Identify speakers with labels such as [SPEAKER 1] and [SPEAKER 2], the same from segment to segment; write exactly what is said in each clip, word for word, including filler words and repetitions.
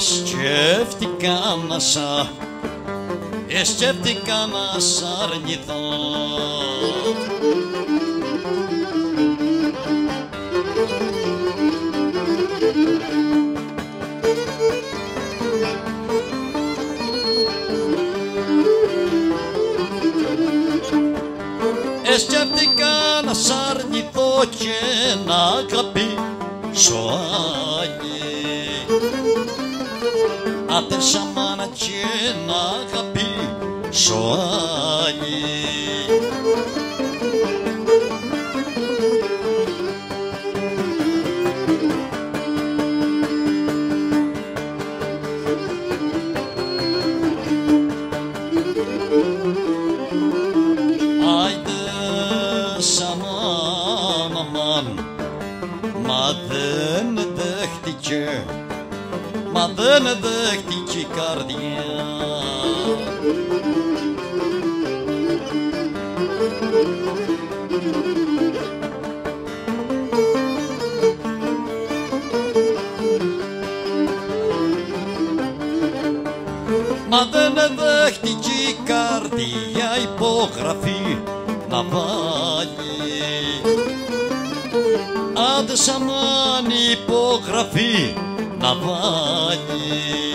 [SPEAKER 1] Σκέφτηκα να σα, ε, σκέφτηκα να σ' αρνηθώ. Ε, σκέφτηκα να σ' αρνηθώ και να αγαπήσω άλλη. Άτεσα μάνα και να αγαπήσω άλλη. Άιντε σαν αμάν, μα δεν δέχτηκε, μα δεν δέχτηκε η καρδιά. Μα δεν δέχτηκε η καρδιά υπογραφή να βάλει. Άντε σαμάν υπογραφή να βάλει.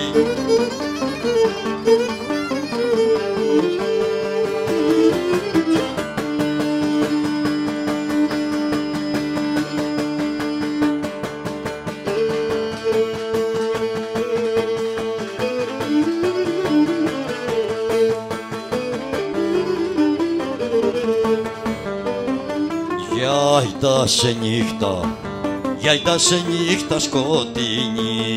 [SPEAKER 1] Γιάιτα σε νύχτα, γιάιτα σε νύχτα σκοτεινή.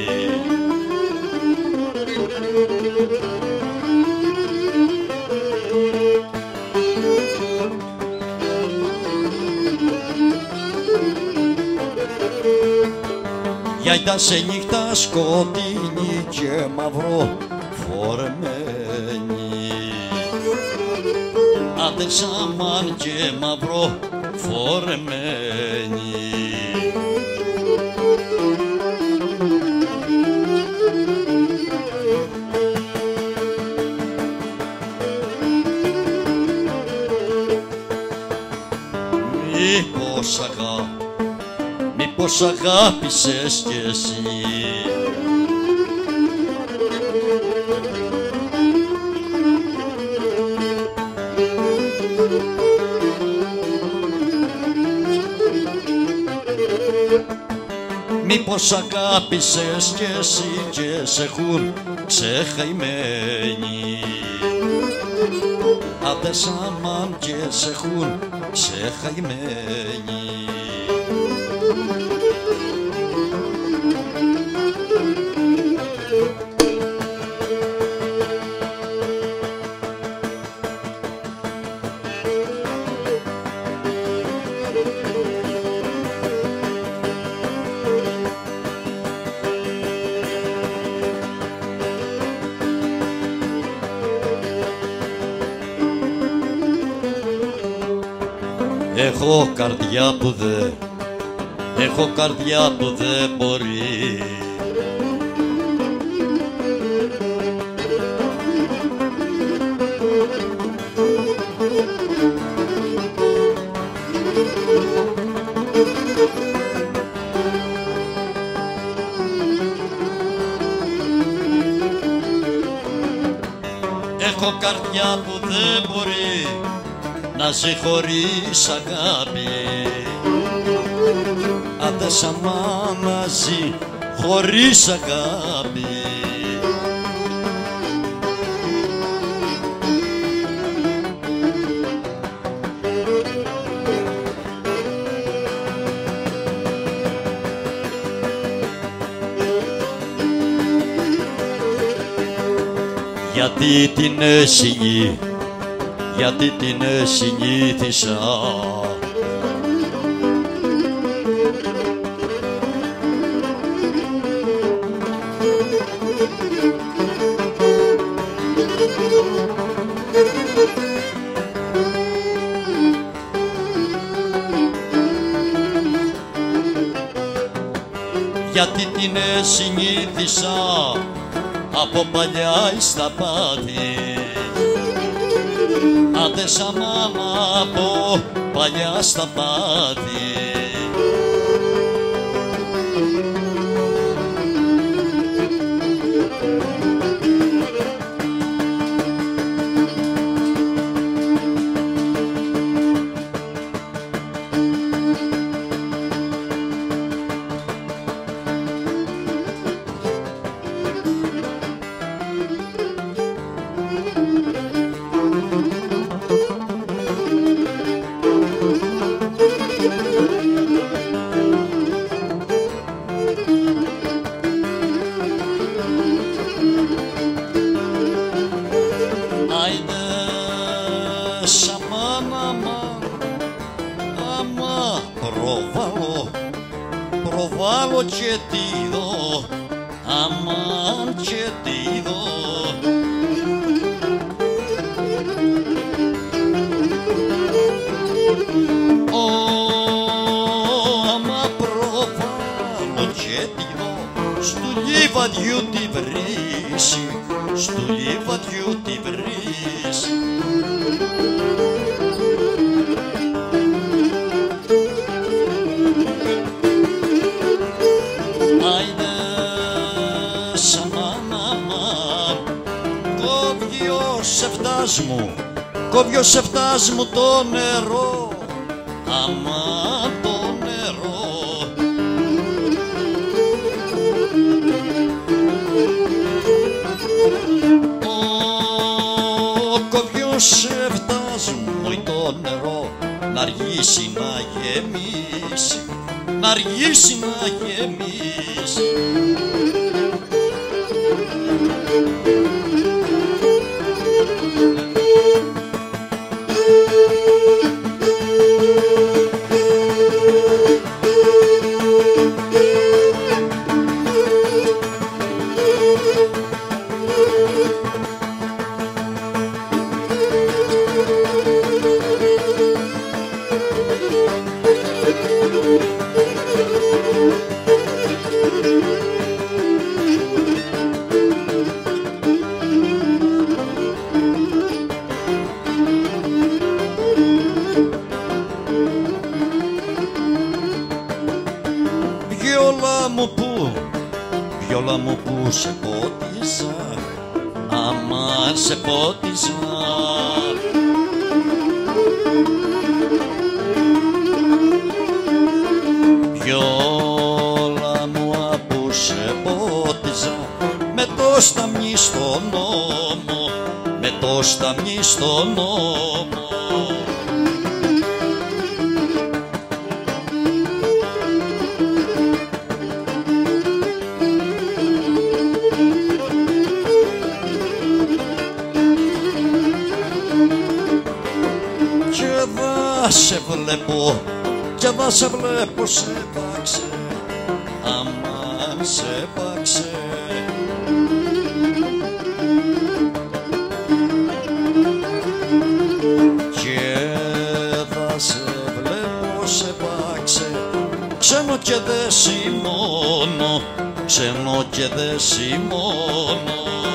[SPEAKER 1] Γιάιτα σε νύχτα σκοτεινή και μαύρο φορεμένη. Άντε σαμάν και μαύρο φορεμένη. Μήπως αγά, μήπως αγάπησες κι εσύ. Μήπως αγάπησες κι εσύ και σε έχουν ξεχαϊμένοι. Άντε σαμάν και σε έχουν ξεχαϊμένοι. Έχω καρδιά που δε, έχω καρδιά που δε μπορεί. Έχω καρδιά που δεν μπορεί να ζει χωρίς αγάπη. Άντε σαμά να ζει χωρίς αγάπη. Γιατί την έσυγη, γιατί την συνήθισα. γιατί την συνήθισα από παλιά στα πάτη. Άντε σαν μάνα από παλιά στα πάτη. Προβάλλω, προβάλλω και τι δω, αμάν και τι δω. Ω, άμα προβάλλω και τι δω, στου λιβαδιού τη βρύση, στου λιβαδιού τη βρύση. Μου, κόβει ο σεφτάς μου το νερό, αμά το νερό. Ω, κόβει ο σεφτάς μου το νερό, να αργήσει να γεμίσει, να αργήσει να γεμίσει. Βιόλα μου που, βιόλα μου που σε πότιζα, άμα σε πότιζα. Βιόλα μου που σε πότιζα, με το σταμνί στον νόμο, με το σταμνί στον νόμο. Σε βλέπω και θα σε βλέπω σε πάξε, αμάν σε πάξε. Και θα σε βλέπω σε πάξε, ξένο και δε σημώνω, ξένο και δε σημώνω.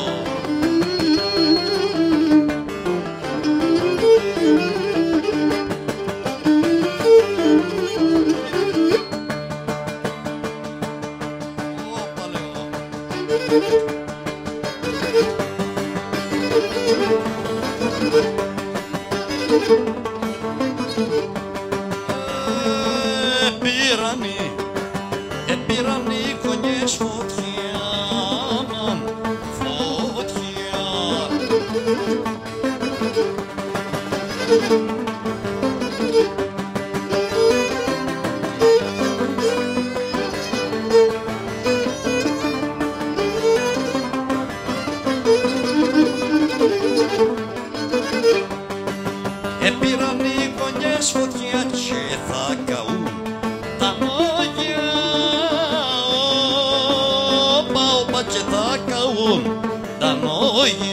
[SPEAKER 1] Επήρανε, επήρανε οι κονιές φωτιά, φωτιά. Επήραν οι γωνιές φωτιά και θα καούν τα νόγια, όπα όπα και θα καούν τα νόγια.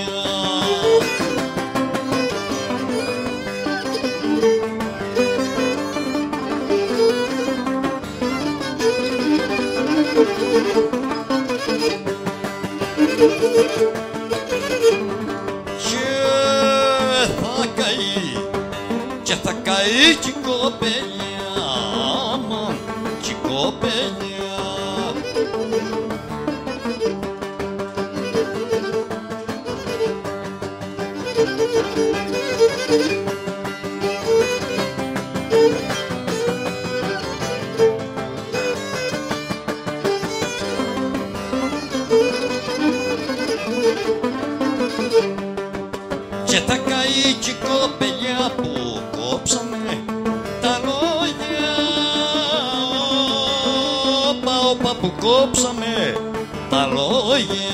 [SPEAKER 1] θα καεί κι η κοπελιά, αμάν κι η κοπελιά. Και θα καεί κι η κοπελιά που κόψαμε τα λόγια, όπα όπα που κόψαμε τα λόγια.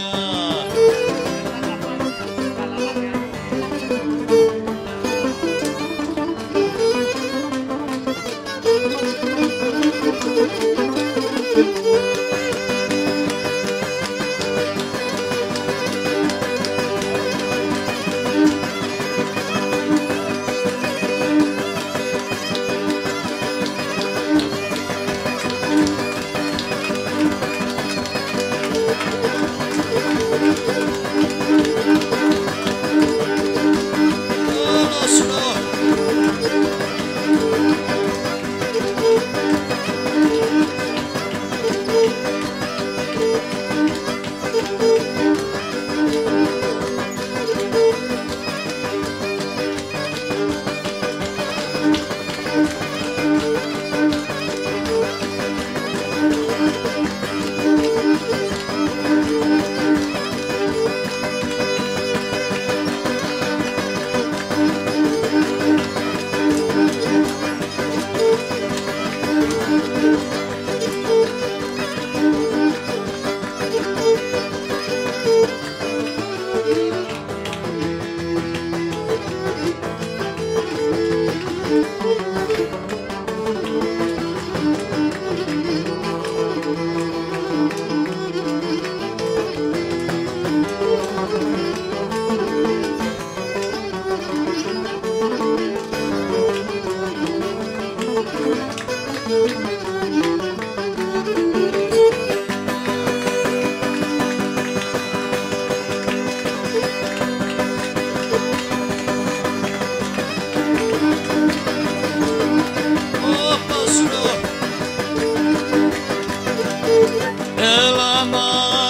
[SPEAKER 1] Έλα να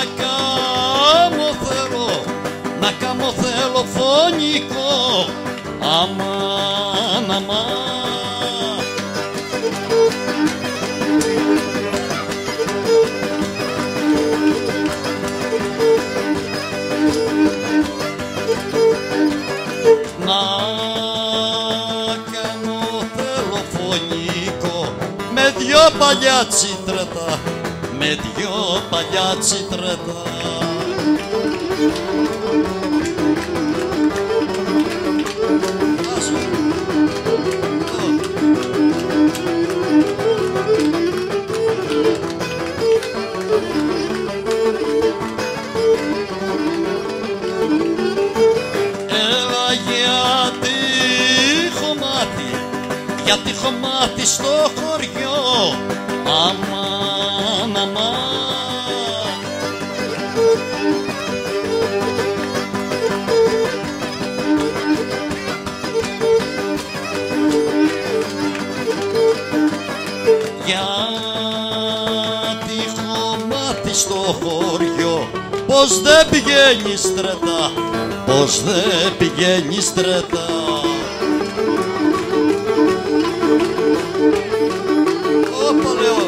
[SPEAKER 1] κάμω θέλω, να κάμω θέλω φωνικό, αμάν, αμάν. Να κάνω θέλω φωνικό, με δυο παλιά τσίτρετα, με δυο παλιά τσίτρετα. Έλα γιατί έχω μάθει, γιατί έχω μάθει στο χωριό, αμάν, αμάν. Γιατί έχω μάθει στο χωριό πως δεν πηγαίνει στρατά, πως δεν πηγαίνει στρατά. Όπα λέω.